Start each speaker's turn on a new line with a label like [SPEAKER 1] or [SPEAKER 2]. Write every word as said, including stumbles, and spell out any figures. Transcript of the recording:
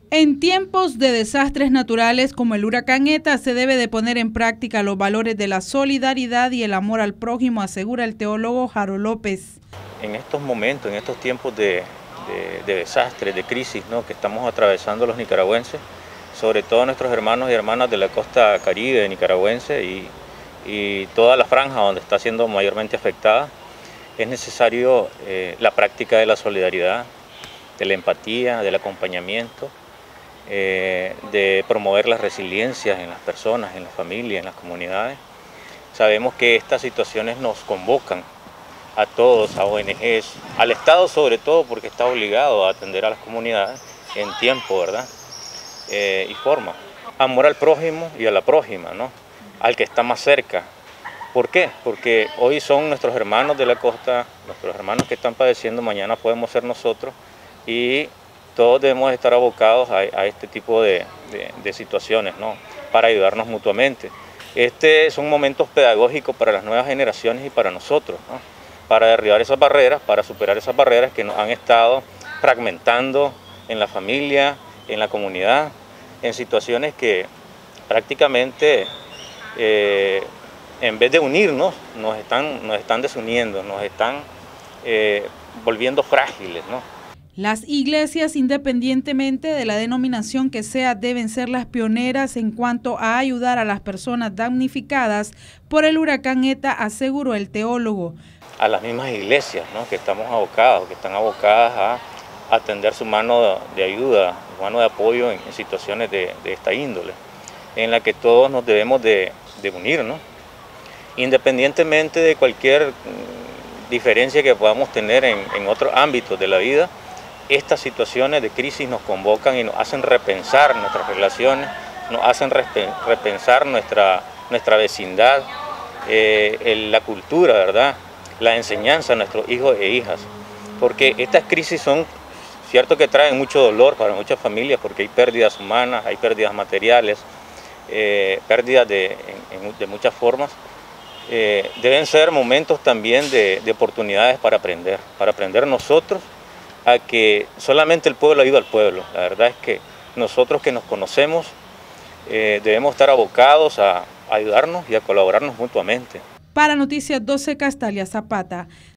[SPEAKER 1] En tiempos de desastres naturales como el huracán ETA se debe de poner en práctica los valores de la solidaridad y el amor al prójimo, asegura el teólogo Jaro López.
[SPEAKER 2] En estos momentos, en estos tiempos de, de, de desastres, de crisis, ¿no?, que estamos atravesando los nicaragüenses, sobre todo nuestros hermanos y hermanas de la costa caribe nicaragüense y, y toda la franja donde está siendo mayormente afectada, es necesario eh, la práctica de la solidaridad, de la empatía, del acompañamiento, Eh, de promover las resiliencias en las personas, en las familias, en las comunidades. Sabemos que estas situaciones nos convocan a todos, a O N Ges, al Estado sobre todo, porque está obligado a atender a las comunidades en tiempo, ¿verdad? Eh, y forma. Amor al prójimo y a la prójima, ¿no?, al que está más cerca. ¿Por qué? Porque hoy son nuestros hermanos de la costa, nuestros hermanos que están padeciendo, mañana podemos ser nosotros, y todos debemos estar abocados a, a este tipo de, de, de situaciones, ¿no?, para ayudarnos mutuamente. Este son momentos pedagógicos para las nuevas generaciones y para nosotros, ¿no?, para derribar esas barreras, para superar esas barreras que nos han estado fragmentando en la familia, en la comunidad, en situaciones que prácticamente eh, en vez de unirnos nos están, nos están desuniendo, nos están eh, volviendo frágiles, ¿no?
[SPEAKER 1] Las iglesias, independientemente de la denominación que sea, deben ser las pioneras en cuanto a ayudar a las personas damnificadas por el huracán ETA, aseguró el teólogo.
[SPEAKER 2] A las mismas iglesias, ¿no?, que estamos abocados, que están abocadas a atender su mano de ayuda, su mano de apoyo en, en situaciones de, de esta índole, en la que todos nos debemos de, de unir, ¿no?, independientemente de cualquier diferencia que podamos tener en, en otros ámbitos de la vida. Estas situaciones de crisis nos convocan y nos hacen repensar nuestras relaciones, nos hacen repensar nuestra, nuestra vecindad, eh, el, la cultura, ¿verdad?, la enseñanza a nuestros hijos e hijas. Porque estas crisis son, cierto que traen mucho dolor para muchas familias, porque hay pérdidas humanas, hay pérdidas materiales, eh, pérdidas de, en, de muchas formas. Eh, deben ser momentos también de, de oportunidades para aprender, para aprender nosotros a que solamente el pueblo ayuda al pueblo. La verdad es que nosotros que nos conocemos eh, debemos estar abocados a ayudarnos y a colaborarnos mutuamente.
[SPEAKER 1] Para Noticias doce, Castalia Zapata.